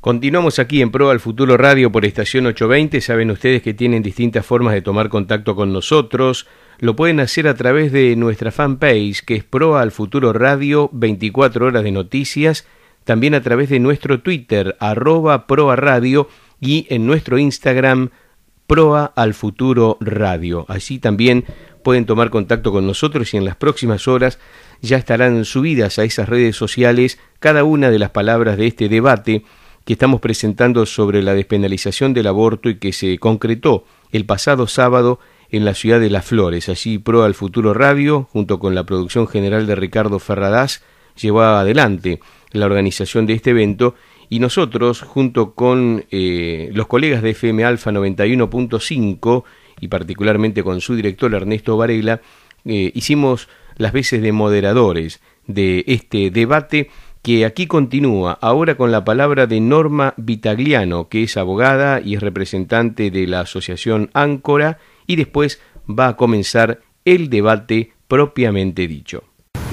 Continuamos aquí en Pro al Futuro Radio por estación 820. Saben ustedes que tienen distintas formas de tomar contacto con nosotros. Lo pueden hacer a través de nuestra fanpage, que es Pro al Futuro Radio, 24 horas de noticias. También a través de nuestro Twitter, @proaradio, y en nuestro Instagram, Proa al Futuro Radio. Allí también pueden tomar contacto con nosotros y en las próximas horas ya estarán subidas a esas redes sociales cada una de las palabras de este debate que estamos presentando sobre la despenalización del aborto y que se concretó el pasado sábado en la ciudad de Las Flores. Allí Pro al Futuro Radio, junto con la producción general de Ricardo Ferradás, llevó adelante la organización de este evento, y nosotros, junto con los colegas de FM Alfa 91.5 y particularmente con su director Ernesto Varela, hicimos las veces de moderadores de este debate, que aquí continúa ahora con la palabra de Norma Vitagliano, que es abogada y es representante de la asociación Áncora, y después va a comenzar el debate propiamente dicho.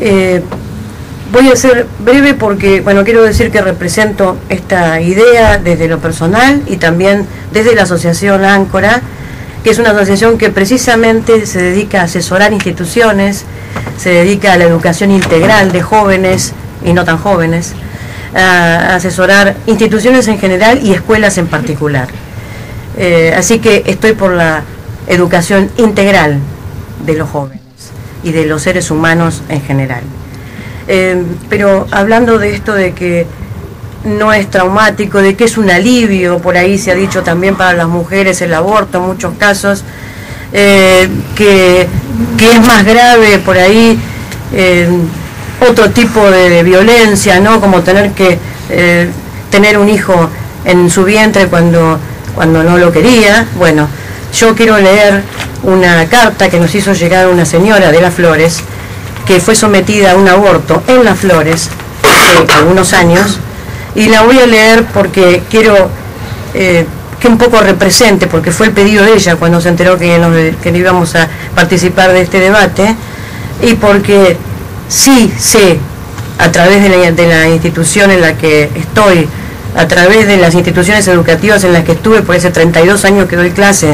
Voy a ser breve porque, quiero decir que represento esta idea desde lo personal y también desde la asociación Áncora, que es una asociación que precisamente se dedica a asesorar instituciones, se dedica a la educación integral de jóvenes y no tan jóvenes, a asesorar instituciones en general y escuelas en particular. Así que estoy por la educación integral de los jóvenes y de los seres humanos en general. Pero hablando de esto de que no es traumático, de que es un alivio, por ahí se ha dicho también para las mujeres el aborto en muchos casos, que es más grave por ahí otro tipo de violencia, ¿no? Como tener que tener un hijo en su vientre cuando no lo quería. Bueno, yo quiero leer una carta que nos hizo llegar una señora de Las Flores, que fue sometida a un aborto en Las Flores hace algunos años, y la voy a leer porque quiero que un poco represente, porque fue el pedido de ella cuando se enteró que íbamos a participar de este debate, y porque sí sé, a través de la institución en la que estoy, a través de las instituciones educativas en las que estuve por ese 32 años que doy clase,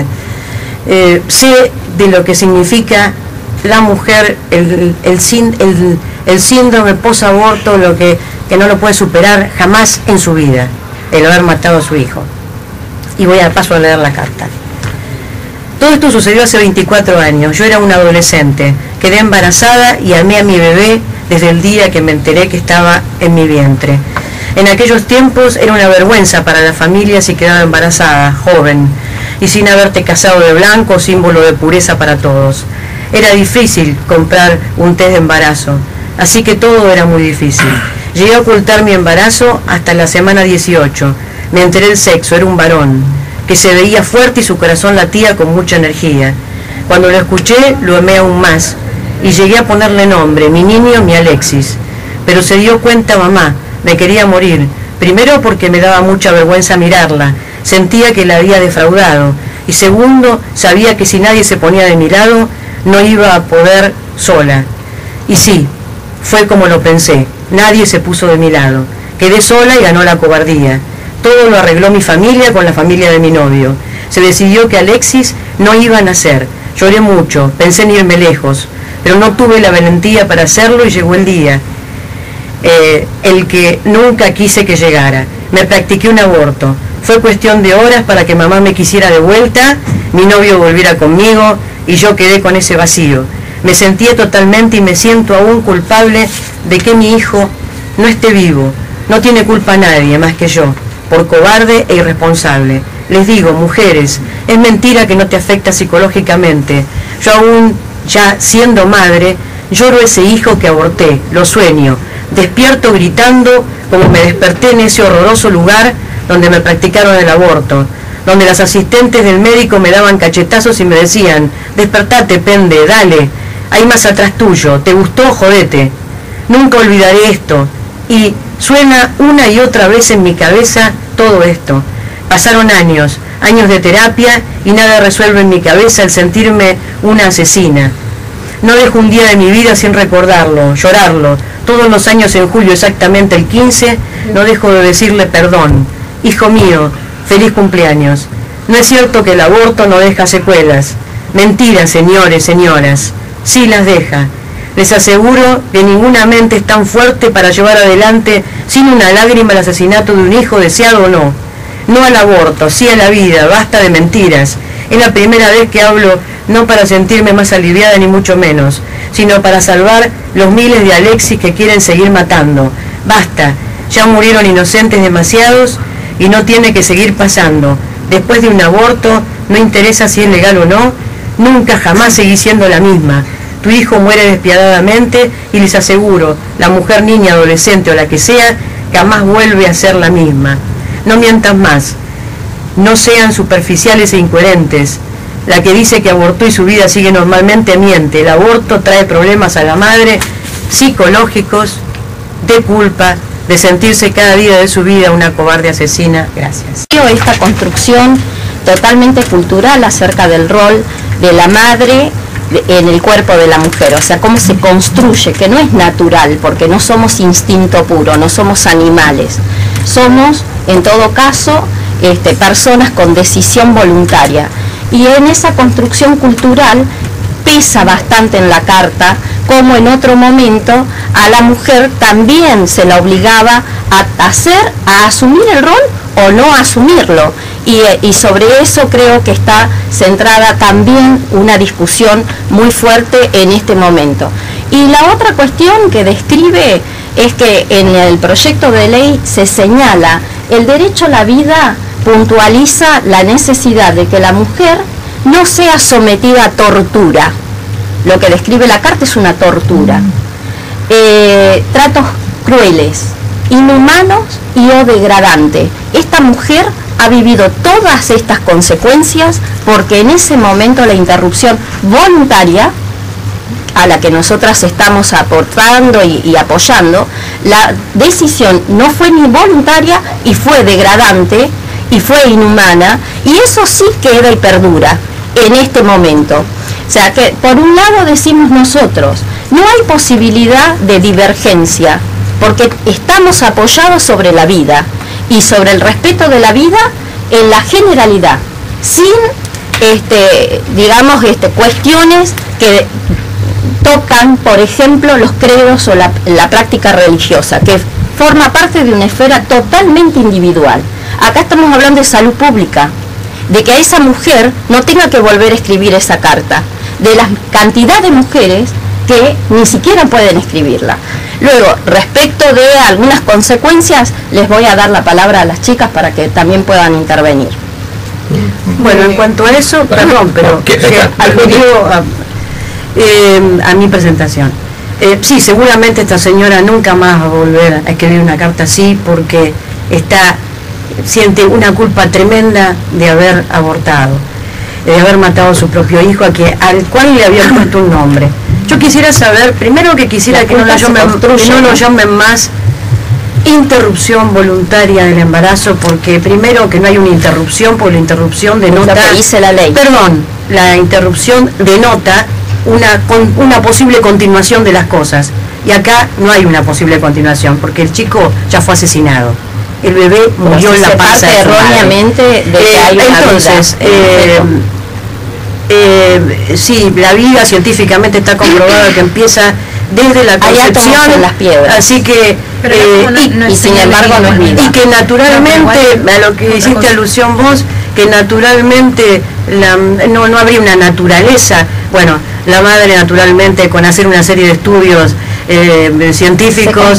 sé de lo que significa la mujer, el síndrome posaborto, lo que no lo puede superar jamás en su vida, el haber matado a su hijo. Y voy a paso a leer la carta. Todo esto sucedió hace 24 años. Yo era una adolescente, quedé embarazada y amé a mi bebé desde el día que me enteré que estaba en mi vientre. En aquellos tiempos era una vergüenza para la familia si quedaba embarazada, joven, y sin haberte casado de blanco, símbolo de pureza para todos. Era difícil comprar un test de embarazo, así que todo era muy difícil. Llegué a ocultar mi embarazo hasta la semana 18. Me enteré el sexo, era un varón, que se veía fuerte y su corazón latía con mucha energía. Cuando lo escuché, lo amé aún más, y llegué a ponerle nombre, mi niño, mi Alexis. Pero se dio cuenta mamá, me quería morir, primero porque me daba mucha vergüenza mirarla, sentía que la había defraudado, y segundo, sabía que si nadie se ponía de mi lado, no iba a poder sola. Y sí, fue como lo pensé, nadie se puso de mi lado. Quedé sola y ganó la cobardía. Todo lo arregló mi familia con la familia de mi novio. Se decidió que Alexis no iba a nacer. Lloré mucho, pensé en irme lejos, pero no tuve la valentía para hacerlo y llegó el día. El que nunca quise que llegara. Me practiqué un aborto. Fue cuestión de horas para que mamá me quisiera de vuelta, mi novio volviera conmigo, y yo quedé con ese vacío. Me sentía totalmente y me siento aún culpable de que mi hijo no esté vivo. No tiene culpa nadie más que yo, por cobarde e irresponsable. Les digo, mujeres, es mentira que no te afecta psicológicamente. Yo aún, ya siendo madre, lloro ese hijo que aborté, lo sueño. Despierto gritando como me desperté en ese horroroso lugar donde me practicaron el aborto, donde las asistentes del médico me daban cachetazos y me decían, despertate, pende, dale, hay más atrás tuyo, ¿te gustó? Jodete. Nunca olvidaré esto, y suena una y otra vez en mi cabeza todo esto. Pasaron años de terapia, y nada resuelve en mi cabeza el sentirme una asesina. No dejo un día de mi vida sin recordarlo, llorarlo. Todos los años en julio, exactamente el 15, no dejo de decirle perdón. Hijo mío, feliz cumpleaños. No es cierto que el aborto no deja secuelas. Mentira, señores, señoras. Sí las deja. Les aseguro que ninguna mente es tan fuerte para llevar adelante sin una lágrima el asesinato de un hijo, deseado o no. No al aborto, sí a la vida, basta de mentiras. Es la primera vez que hablo no para sentirme más aliviada ni mucho menos, sino para salvar los miles de Alexis que quieren seguir matando. Basta, ya murieron inocentes demasiados y no tiene que seguir pasando. Después de un aborto, no interesa si es legal o no, nunca jamás seguí siendo la misma. Tu hijo muere despiadadamente y les aseguro, la mujer, niña, adolescente o la que sea, jamás vuelve a ser la misma. No mientas más, no sean superficiales e incoherentes. La que dice que abortó y su vida sigue normalmente miente. El aborto trae problemas a la madre psicológicos, de culpa, de sentirse cada día de su vida una cobarde asesina. Gracias. Esta construcción totalmente cultural acerca del rol de la madre en el cuerpo de la mujer, o sea, cómo se construye, que no es natural, porque no somos instinto puro, no somos animales, somos en todo caso personas con decisión voluntaria, y en esa construcción cultural pesa bastante en la carta como en otro momento a la mujer también se la obligaba a asumir el rol o no asumirlo, y sobre eso creo que está centrada también una discusión muy fuerte en este momento. Y la otra cuestión que describe es que en el proyecto de ley se señala el derecho a la vida, puntualiza la necesidad de que la mujer no sea sometida a tortura. Lo que describe la carta es una tortura. Tratos crueles, inhumanos y o degradantes. Esta mujer ha vivido todas estas consecuencias porque en ese momento la interrupción voluntaria, a la que nosotras estamos aportando y apoyando, la decisión no fue ni voluntaria y fue degradante y fue inhumana, y eso sí queda y perdura en este momento. O sea que por un lado decimos nosotros, no hay posibilidad de divergencia, porque estamos apoyados sobre la vida y sobre el respeto de la vida en la generalidad, sin cuestiones que tocan, por ejemplo, los credos o la práctica religiosa, que forma parte de una esfera totalmente individual. Acá estamos hablando de salud pública, de que a esa mujer no tenga que volver a escribir esa carta, de la cantidad de mujeres que ni siquiera pueden escribirla. Luego, respecto de algunas consecuencias, les voy a dar la palabra a las chicas para que también puedan intervenir. Bueno, en cuanto a eso, perdón, pero aludió a mi presentación. Sí, seguramente esta señora nunca más va a volver a escribir una carta así, porque siente una culpa tremenda de haber abortado, de haber matado a su propio hijo, al cual le había puesto un nombre. Yo quisiera saber, primero que no lo llamen más interrupción voluntaria del embarazo, porque primero que no hay una interrupción, porque la interrupción denota... Lo que dice la ley. Perdón, la interrupción denota una posible continuación de las cosas, y acá no hay una posible continuación, porque el chico ya fue asesinado. El bebé murió en la panza de su madre. Erróneamente de que hay una entonces, sí, la vida científicamente está comprobado que empieza desde la concepción, en las piedras. Así que y sin embargo no es vida. Y que naturalmente, a lo que hiciste alusión vos, que naturalmente no habría una naturaleza. Bueno, la madre naturalmente, con hacer una serie de estudios científicos,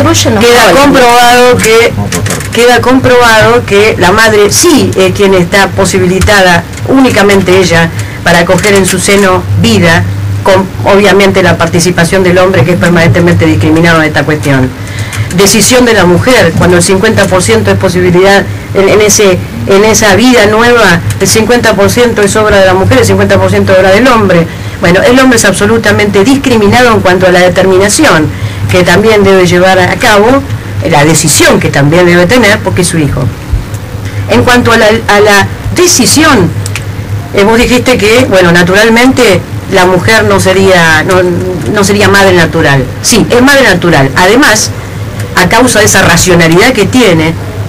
queda comprobado que la madre sí es quien está posibilitada, únicamente ella, para acoger en su seno vida, con obviamente la participación del hombre, que es permanentemente discriminado en esta cuestión. Decisión de la mujer, cuando el 50% es posibilidad en esa vida nueva, el 50% es obra de la mujer, el 50% es obra del hombre. Bueno, el hombre es absolutamente discriminado en cuanto a la determinación que también debe llevar a cabo, la decisión que también debe tener, porque es su hijo. En cuanto a la decisión, vos dijiste que, bueno, naturalmente la mujer no sería madre natural. Sí, es madre natural. Además, a causa de esa racionalidad que tiene,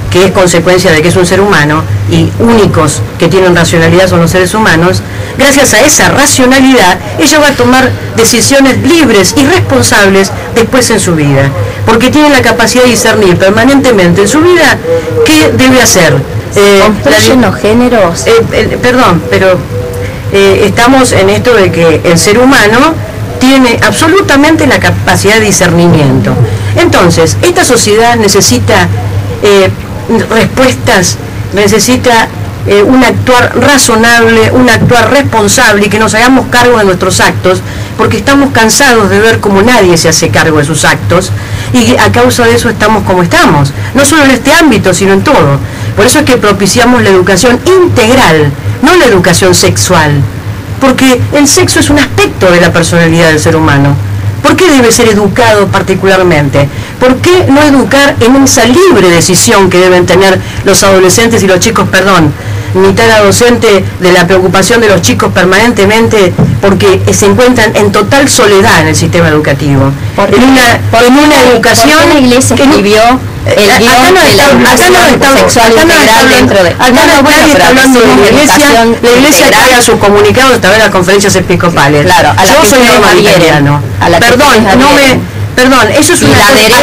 que es consecuencia de que es un ser humano, y únicos que tienen racionalidad son los seres humanos, gracias a esa racionalidad, ella va a tomar decisiones libres y responsables después en su vida, porque tiene la capacidad de discernir permanentemente en su vida qué debe hacer. ¿Construyen los géneros? Perdón, pero estamos en esto de que el ser humano tiene absolutamente la capacidad de discernimiento. Entonces, esta sociedad necesita respuestas, necesita un actuar razonable, un actuar responsable, y que nos hagamos cargo de nuestros actos, porque estamos cansados de ver cómo nadie se hace cargo de sus actos, y a causa de eso estamos como estamos, no solo en este ámbito, sino en todo. Por eso es que propiciamos la educación integral, no la educación sexual, porque el sexo es un aspecto de la personalidad del ser humano. ¿Por qué debe ser educado particularmente? ¿Por qué no educar en esa libre decisión que deben tener los adolescentes y los chicos, mitad docente de la preocupación de los chicos permanentemente porque se encuentran en total soledad en el sistema educativo? En una educación... ¿Por qué la Iglesia escribió el guión de la educación sexual integral dentro de... Nadie está hablando de la Iglesia que haga sus comunicados a través de las conferencias episcopales. Claro, yo soy normaritariano. Perdón, eso es una...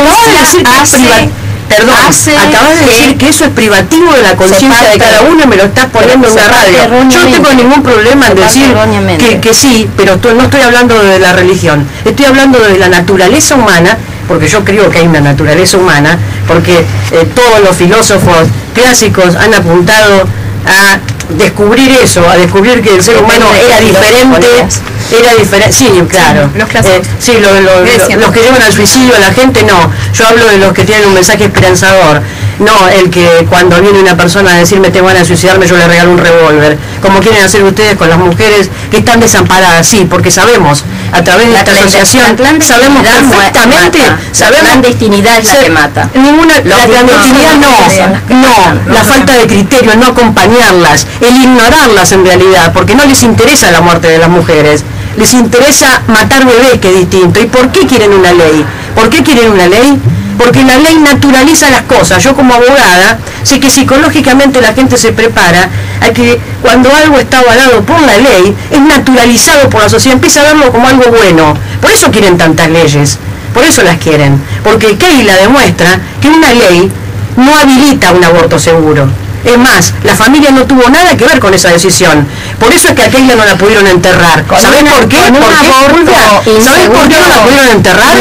Acabas de decir que eso es privativo de la conciencia de cada uno y me lo estás poniendo en la radio. Yo no tengo ningún problema en decir que sí, pero no estoy hablando de la religión, estoy hablando de la naturaleza humana, porque yo creo que hay una naturaleza humana, porque todos los filósofos clásicos han apuntado a descubrir eso, a descubrir que el ser humano era diferente, sí, claro. Los clásicos. Sí, los que llevan al suicidio a la gente, no. Yo hablo de los que tienen un mensaje esperanzador. No, el que cuando viene una persona a decirme te van a suicidarme, yo le regalo un revólver. Como quieren hacer ustedes con las mujeres que están desamparadas, sí, porque sabemos, a través de esta asociación, sabemos perfectamente, la clandestinidad es la que mata. La clandestinidad no, la falta de criterio, no acompañarlas, el ignorarlas en realidad, porque no les interesa la muerte de las mujeres. Les interesa matar bebés, que es distinto. ¿Y por qué quieren una ley? ¿Por qué quieren una ley? Porque la ley naturaliza las cosas. Yo como abogada sé que psicológicamente la gente se prepara a que cuando algo está avalado por la ley, es naturalizado por la sociedad, empieza a verlo como algo bueno. Por eso quieren tantas leyes, por eso las quieren. Porque Keila demuestra que una ley no habilita un aborto seguro. Es más, la familia no tuvo nada que ver con esa decisión. Por eso es que a Keila no la pudieron enterrar. ¿Saben por qué? ¿Saben por qué no la pudieron enterrar?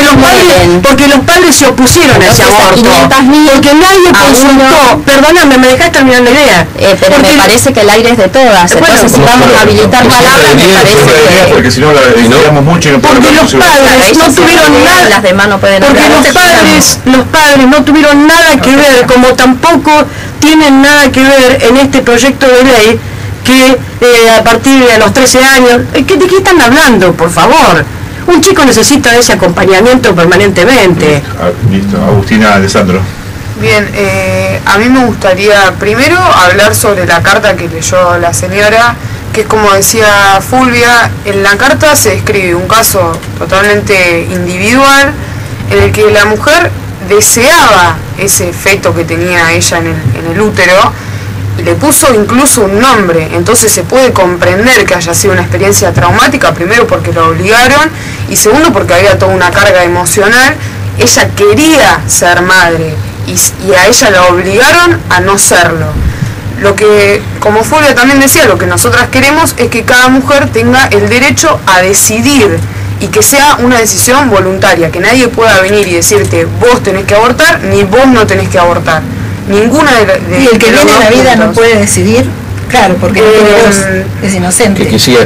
Porque los padres se opusieron a ese aborto. Porque nadie consultó. Perdóname, me dejaste terminar la idea. Pero me parece que el aire es de todas. Entonces, si vamos a habilitar palabras, me parece que... Porque si no la ignoramos mucho y no podemos... Porque los padres no tuvieron nada... Las demás no pueden... Porque los padres no tuvieron nada que ver, como tampoco tienen nada que ver en este proyecto de ley que a partir de los 13 años, ¿de qué están hablando, por favor? Un chico necesita ese acompañamiento permanentemente. Listo, Agustina, Alessandro. Bien, a mí me gustaría primero hablar sobre la carta que leyó la señora, que es como decía Fulvia, en la carta se describe un caso totalmente individual en el que la mujer deseaba ese feto que tenía ella en el útero y le puso incluso un nombre. Entonces se puede comprender que haya sido una experiencia traumática, primero porque lo obligaron y segundo porque había toda una carga emocional. Ella quería ser madre y a ella la obligaron a no serlo. Lo que, como Fulvia también decía, lo que nosotras queremos es que cada mujer tenga el derecho a decidir y que sea una decisión voluntaria, que nadie pueda venir y decirte vos tenés que abortar, ni vos no tenés que abortar. Ninguna de y el que viene en la vida no puede decidir, claro, porque es inocente. Que siga,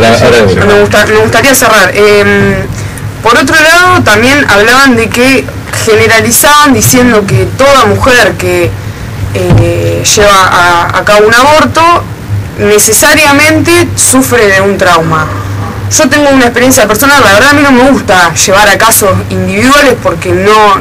me gustaría cerrar. Por otro lado, también hablaban de que generalizaban diciendo que toda mujer que lleva a cabo un aborto necesariamente sufre de un trauma. Yo tengo una experiencia personal, la verdad a mí no me gusta llevar a casos individuales porque no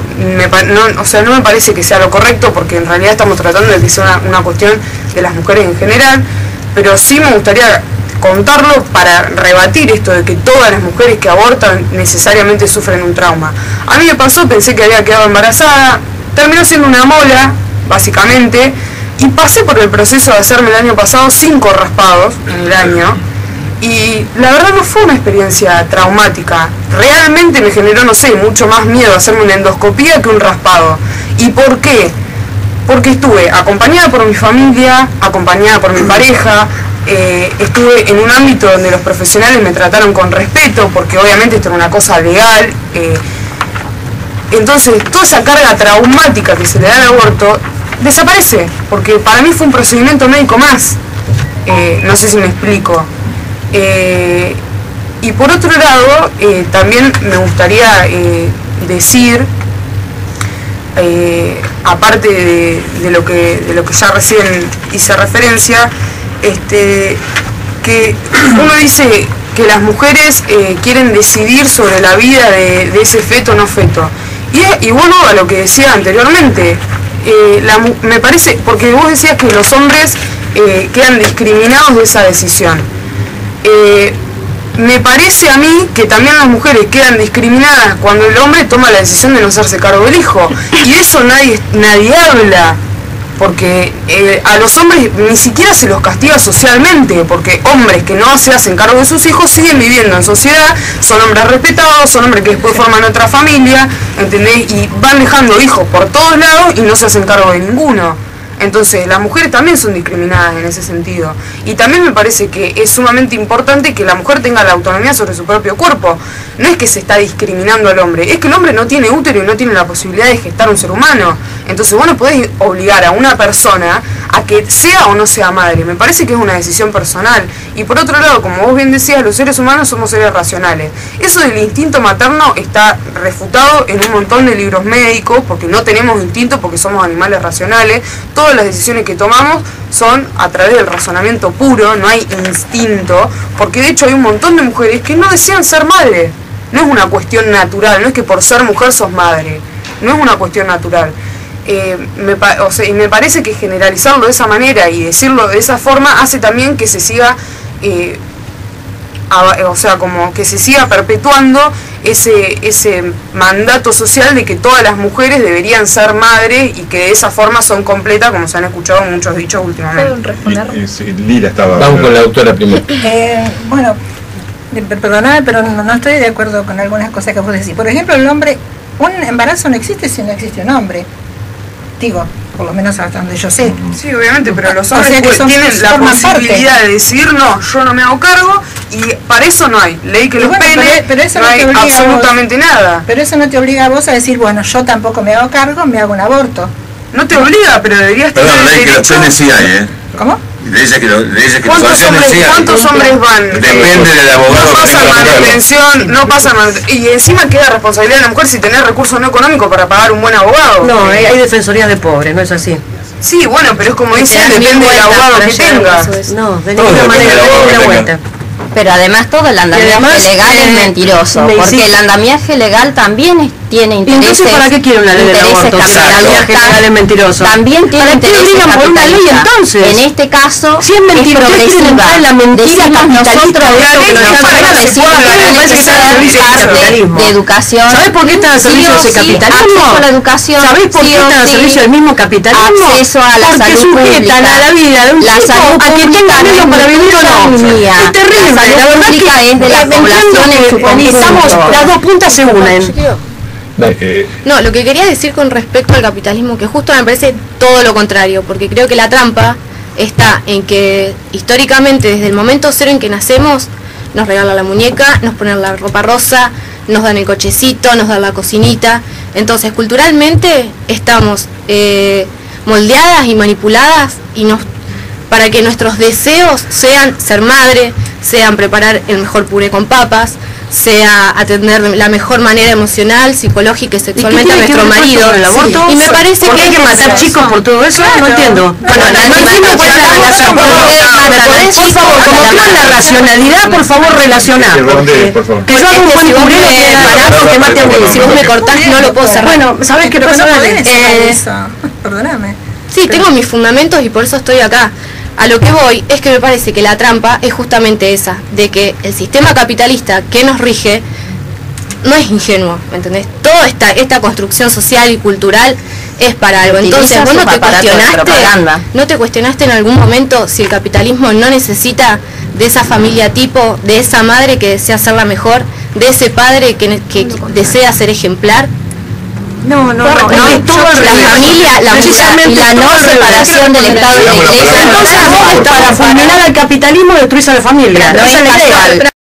me parece que sea lo correcto, porque en realidad estamos tratando de que sea una cuestión de las mujeres en general, pero sí me gustaría contarlo para rebatir esto de que todas las mujeres que abortan necesariamente sufren un trauma. A mí me pasó, pensé que había quedado embarazada, terminó siendo una mola, básicamente, y pasé por el proceso de hacerme el año pasado 5 raspados en el año, y la verdad no fue una experiencia traumática. Realmente me generó, no sé, mucho más miedo hacerme una endoscopía que un raspado. ¿Y por qué? Porque estuve acompañada por mi familia, acompañada por mi pareja, estuve en un ámbito donde los profesionales me trataron con respeto, porque obviamente esto era una cosa legal. Entonces toda esa carga traumática que se le da al aborto desaparece, porque para mí fue un procedimiento médico más. No sé si me explico. Y por otro lado, también me gustaría decir, aparte de lo que ya recién hice referencia, que uno dice que las mujeres quieren decidir sobre la vida de ese feto o no feto. Y bueno, a lo que decía anteriormente, me parece, porque vos decías que los hombres quedan discriminados de esa decisión. Me parece a mí que también las mujeres quedan discriminadas cuando el hombre toma la decisión de no hacerse cargo del hijo. Y de eso nadie habla, porque a los hombres ni siquiera se los castiga socialmente, porque hombres que no se hacen cargo de sus hijos siguen viviendo en sociedad, son hombres respetados, son hombres que después forman otra familia, ¿entendés? Y van dejando hijos por todos lados y no se hacen cargo de ninguno. Entonces las mujeres también son discriminadas en ese sentido. Y también me parece que es sumamente importante que la mujer tenga la autonomía sobre su propio cuerpo. No es que se está discriminando al hombre, es que el hombre no tiene útero y no tiene la posibilidad de gestar un ser humano. Entonces vos no podés obligar a una persona a que sea o no sea madre. Me parece que es una decisión personal. Y por otro lado, como vos bien decías, los seres humanos somos seres racionales. Eso del instinto materno está refutado en un montón de libros médicos, porque no tenemos instinto, porque somos animales racionales. Todas las decisiones que tomamos son a través del razonamiento puro, no hay instinto, porque de hecho hay un montón de mujeres que no desean ser madre. No es una cuestión natural, no es que por ser mujer sos madre, no es una cuestión natural. Y me parece que generalizarlo de esa manera y decirlo de esa forma hace también que se siga, como que se siga perpetuando ese mandato social de que todas las mujeres deberían ser madres y que de esa forma son completas, como se han escuchado muchos dichos últimamente. Lila estaba. Vamos con la doctora primero. Bueno, perdonad, pero no estoy de acuerdo con algunas cosas que vos decís. Por ejemplo, el hombre, un embarazo no existe si no existe un hombre. Digo, por lo menos hasta donde yo sé. Sí, obviamente, pero los hombres tienen la posibilidad de decir, no, yo no me hago cargo, y para eso no hay ley que los pene, pero eso no hay absolutamente nada. Pero eso no te obliga a vos a decir, bueno, yo tampoco me hago cargo, me hago un aborto. No te obliga, pero deberías tener el ley que los penes sí hay, ¿Cómo? ¿Cuántos hombres van? Depende del abogado. No pasan manutención, no pasan y encima queda responsabilidad de la mujer si tenés recursos no económicos para pagar un buen abogado. No, hay defensorías de pobres, no es así. Sí, bueno, pero es como dice, depende del abogado que tenga. No, de ninguna manera, de una vuelta. Pero además todo el andamiaje legal es mentiroso, porque el andamiaje legal también tiene intereses. Entonces, ¿para qué quiere una ley del aborto? El andamiaje legal es mentiroso. También tiene intereses por una ley entonces. En este caso, si es mentiroso, es progresiva. La mentira capitalista de educación. ¿Sabés por qué está al servicio de ese capitalismo? Acceso a la educación. ¿Sabés por qué está al servicio del mismo capitalismo? Acceso a la salud pública. A la vida de un chico, a que tenga menos para vivir o no. Es terrible. La verdad que es de la población en su conjunto. Las dos puntas se unen. No, lo que quería decir con respecto al capitalismo, que justo me parece todo lo contrario, porque creo que la trampa está en que históricamente, desde el momento cero en que nacemos, nos regalan la muñeca, nos ponen la ropa rosa, nos dan el cochecito, nos dan la cocinita. Entonces, culturalmente estamos moldeadas y manipuladas para que nuestros deseos sean ser madre, sean preparar el mejor puré con papas, sea atender de la mejor manera emocional, psicológica y sexualmente a nuestro marido. El aborto? Y me parece que hay que matar chicos por todo eso. Claro. No entiendo. Bueno, no entiendo cuál es la relación. Por favor, como creo en la racionalidad, por favor, relacionar. Que yo hago un buen puré que mate a un. Si vos me cortás, no lo puedo cerrar. Bueno, ¿sabés qué pasa? Perdóname. Sí, tengo mis fundamentos y por eso estoy acá. A lo que voy es que me parece que la trampa es justamente esa, de que el sistema capitalista que nos rige no es ingenuo, ¿me entendés? Toda esta construcción social y cultural es para algo. Entonces, vos no te cuestionaste en algún momento si el capitalismo no necesita de esa familia tipo, de esa madre que desea ser la mejor, de ese padre que desea ser ejemplar. No, la familia, la no separación del Estado y de la Iglesia. Entonces, para fulminar al capitalismo destruís a la familia. No es casual.